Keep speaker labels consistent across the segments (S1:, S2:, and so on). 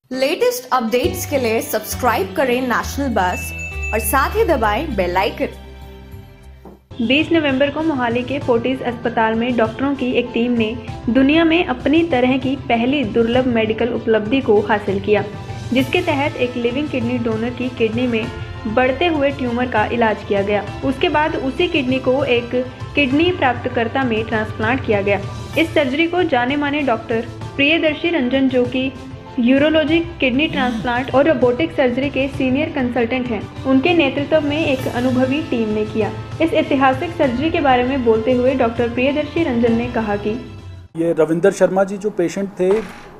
S1: Latest updates के लिए subscribe करें नेशनल बस और साथ ही दबाएं बेल आइकन।
S2: 20 नवंबर को मोहाली के फोर्टिस अस्पताल में डॉक्टरों की एक टीम ने दुनिया में अपनी तरह की पहली दुर्लभ मेडिकल उपलब्धि को हासिल किया, जिसके तहत एक लिविंग किडनी डोनर की किडनी में बढ़ते हुए ट्यूमर का इलाज किया गया। उसके बाद उसी किडनी को एक किडनी प्राप्तकर्ता में ट्रांसप्लांट किया गया। इस सर्जरी को जाने माने डॉक्टर प्रियदर्शी रंजन, जो कि यूरोलॉजी, किडनी ट्रांसप्लांट और रोबोटिक सर्जरी के सीनियर कंसल्टेंट हैं, उनके नेतृत्व में एक अनुभवी टीम ने किया। इस ऐतिहासिक सर्जरी के बारे में बोलते हुए डॉक्टर प्रियदर्शी रंजन ने कहा कि
S3: ये रविंदर शर्मा जी जो पेशेंट थे,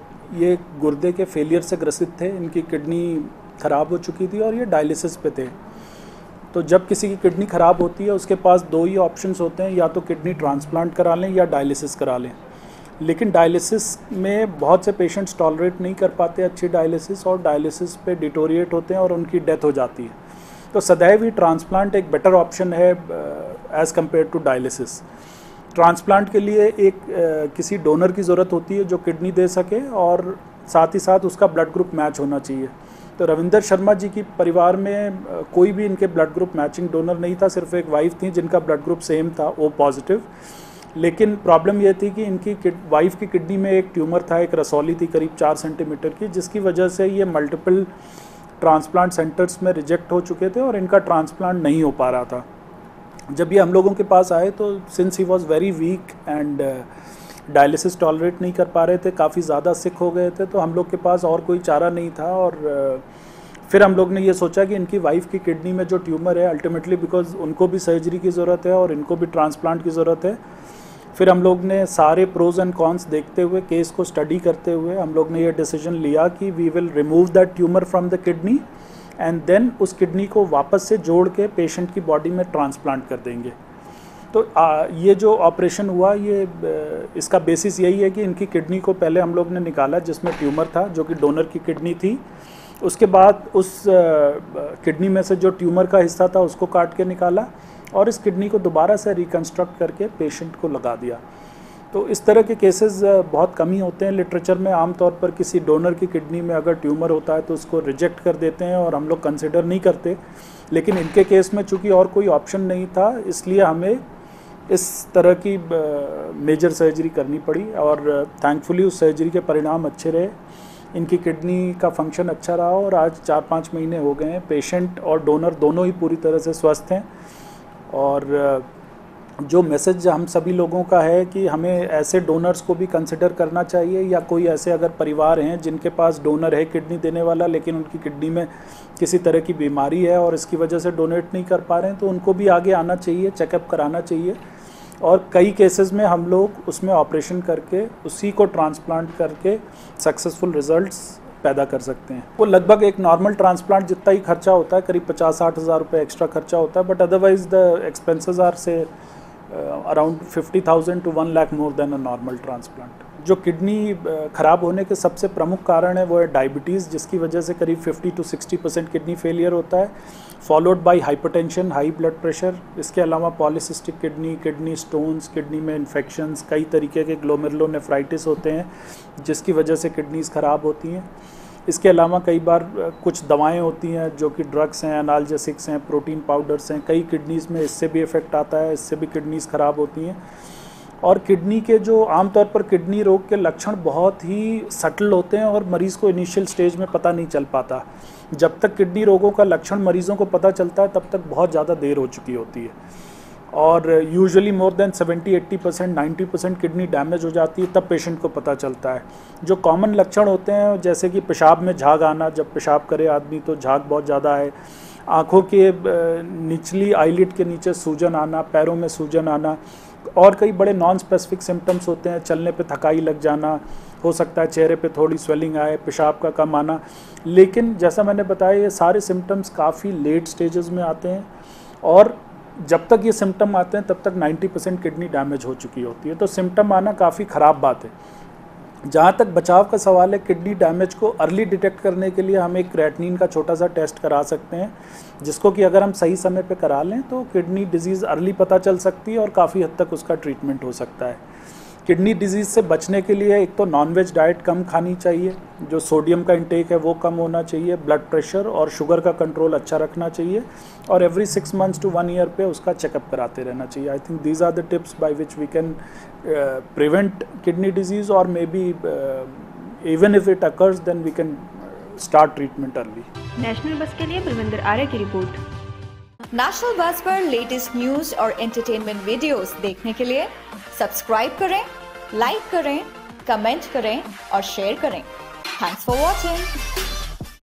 S3: ये गुर्दे के फेलियर से ग्रसित थे। इनकी किडनी ख़राब हो चुकी थी और ये डायलिसिस पे थे। तो जब किसी की किडनी ख़राब होती है, उसके पास दो ही ऑप्शंस होते हैं, या तो किडनी ट्रांसप्लांट करा लें या डायलिसिस करा लें। लेकिन डायलिसिस में बहुत से पेशेंट्स टॉलरेट नहीं कर पाते अच्छी डायलिसिस, और डायलिसिस पे डिटोरिएट होते हैं और उनकी डेथ हो जाती है। तो सदैव ही ट्रांसप्लांट एक बेटर ऑप्शन है as compare to dialysis. Transplant के लिए एक किसी डोनर की ज़रूरत होती है जो किडनी दे सके, और साथ ही साथ उसका ब्लड ग्रुप मैच होना चाहिए। तो रविंदर शर्मा जी की परिवार में कोई भी इनके ब्लड ग्रुप मैचिंग डोनर नहीं था। सिर्फ एक वाइफ थी जिनका ब्लड ग्रुप सेम था, ओ पॉजिटिव। लेकिन प्रॉब्लम ये थी कि इनकी वाइफ की किडनी में एक ट्यूमर था, एक रसौली थी करीब 4 सेंटीमीटर की, जिसकी वजह से ये मल्टीपल ट्रांसप्लांट सेंटर्स में रिजेक्ट हो चुके थे और इनका ट्रांसप्लांट नहीं हो पा रहा था। जब ये हम लोगों के पास आए तो since he was very weak and dialysis tolerate नहीं कर पा रहे थे, काफ़ी ज़्यादा सिक हो गए थे, तो हम लोग के पास और कोई चारा नहीं था। और फिर हम लोग ने ये सोचा कि इनकी वाइफ की किडनी में जो ट्यूमर है, अल्टीमेटली बिकॉज उनको भी सर्जरी की ज़रूरत है और इनको भी ट्रांसप्लांट की ज़रूरत है। फिर हम लोग ने सारे प्रोज एंड कॉन्स देखते हुए, केस को स्टडी करते हुए, हम लोग ने ये डिसीजन लिया कि we will remove that tumour from the kidney and then उस किडनी को वापस से जोड़ के पेशेंट की बॉडी में ट्रांसप्लांट कर देंगे। तो ये जो ऑपरेशन हुआ, ये इसका बेसिस यही है कि इनकी किडनी को पहले हम लोग ने निकाला जिसमें ट्यूमर था, जो कि डोनर की किडनी थी। उसके बाद उस किडनी में से जो ट्यूमर का हिस्सा था उसको काट के निकाला और इस किडनी को दोबारा से रिकन्स्ट्रक्ट करके पेशेंट को लगा दिया। तो इस तरह के केसेस बहुत कम ही होते हैं लिटरेचर में। आमतौर पर किसी डोनर की किडनी में अगर ट्यूमर होता है तो उसको रिजेक्ट कर देते हैं और हम लोग कंसिडर नहीं करते। लेकिन इनके केस में चूँकि और कोई ऑप्शन नहीं था, इसलिए हमें इस तरह की मेजर सर्जरी करनी पड़ी, और थैंकफुली उस सर्जरी के परिणाम अच्छे रहे। इनकी किडनी का फंक्शन अच्छा रहा और आज 4-5 महीने हो गए हैं। पेशेंट और डोनर दोनों ही पूरी तरह से स्वस्थ हैं। और जो मैसेज हम सभी लोगों का है कि हमें ऐसे डोनर्स को भी कंसिडर करना चाहिए, या कोई ऐसे अगर परिवार हैं जिनके पास डोनर है किडनी देने वाला, लेकिन उनकी किडनी में किसी तरह की बीमारी है और इसकी वजह से डोनेट नहीं कर पा रहे हैं, तो उनको भी आगे आना चाहिए, चेकअप कराना चाहिए। और कई केसेस में हम लोग उसमें ऑपरेशन करके उसी को ट्रांसप्लांट करके सक्सेसफुल रिजल्ट्स पैदा कर सकते हैं। वो लगभग एक नॉर्मल ट्रांसप्लांट जितना ही खर्चा होता है, करीब 50-60 हज़ार रुपये एक्स्ट्रा खर्चा होता है, but otherwise the expenses are से around 50,000 to 1 lakh more than a normal transplant. जो किडनी ख़राब होने के सबसे प्रमुख कारण है वो है डायबिटीज़, जिसकी वजह से करीब 50 to 60% किडनी फेलियर होता है, followed by hypertension, high blood pressure. इसके अलावा polycystic kidney, kidney stones, kidney में इन्फेक्शंस, कई तरीके के ग्लोमेरुलोनेफ्राइटिस होते हैं जिसकी वजह से किडनीज़ ख़राब होती हैं। इसके अलावा कई बार कुछ दवाएं होती हैं जो कि ड्रग्स हैं, एनाल्जेसिक्स हैं, प्रोटीन पाउडर्स हैं, कई किडनीज़ में इससे भी इफ़ेक्ट आता है, इससे भी किडनीज़ ख़राब होती हैं। और किडनी के जो आमतौर पर किडनी रोग के लक्षण बहुत ही सटल होते हैं और मरीज़ को इनिशियल स्टेज में पता नहीं चल पाता। जब तक किडनी रोगों का लक्षण मरीज़ों को पता चलता है तब तक बहुत ज़्यादा देर हो चुकी होती है, और usually more than 70-80%, 90% kidney damage हो जाती है, तब पेशेंट को पता चलता है। जो कॉमन लक्षण होते हैं, जैसे कि पेशाब में झाग आना, जब पेशाब करे आदमी तो झाग बहुत ज़्यादा है, आँखों के निचली आईलिड के नीचे सूजन आना, पैरों में सूजन आना, और कई बड़े नॉन स्पेसिफिक सिम्टम्स होते हैं। चलने पे थकाई लग जाना, हो सकता है चेहरे पे थोड़ी स्वेलिंग आए, पेशाब का कम आना। लेकिन जैसा मैंने बताया, ये सारे सिम्टम्स काफ़ी लेट स्टेजेस में आते हैं, और जब तक ये सिम्टम आते हैं तब तक 90% किडनी डैमेज हो चुकी होती है। तो सिम्टम आना काफ़ी ख़राब बात है। जहाँ तक बचाव का सवाल है, किडनी डैमेज को अर्ली डिटेक्ट करने के लिए हम एक क्रेटिनिन का छोटा सा टेस्ट करा सकते हैं, जिसको कि अगर हम सही समय पे करा लें तो किडनी डिजीज़ अर्ली पता चल सकती है और काफ़ी हद तक उसका ट्रीटमेंट हो सकता है। किडनी डिजीज़ से बचने के लिए एक तो नॉनवेज डाइट कम खानी चाहिए, जो सोडियम का इंटेक है वो कम होना चाहिए, ब्लड प्रेशर और शुगर का कंट्रोल अच्छा रखना चाहिए, और एवरी 6 months to 1 year पे उसका चेकअप कराते रहना चाहिए. I think these are the tips by which we can prevent kidney disease, और maybe even if it occurs then we can start treatment early.
S2: National bus के लिए बलविंदर आर्य की report.
S1: National bus पर latest news और entertainment videos देखने के लिए subscribe करें, लाइक करें, कमेंट करें और शेयर करें. Thanks for watching.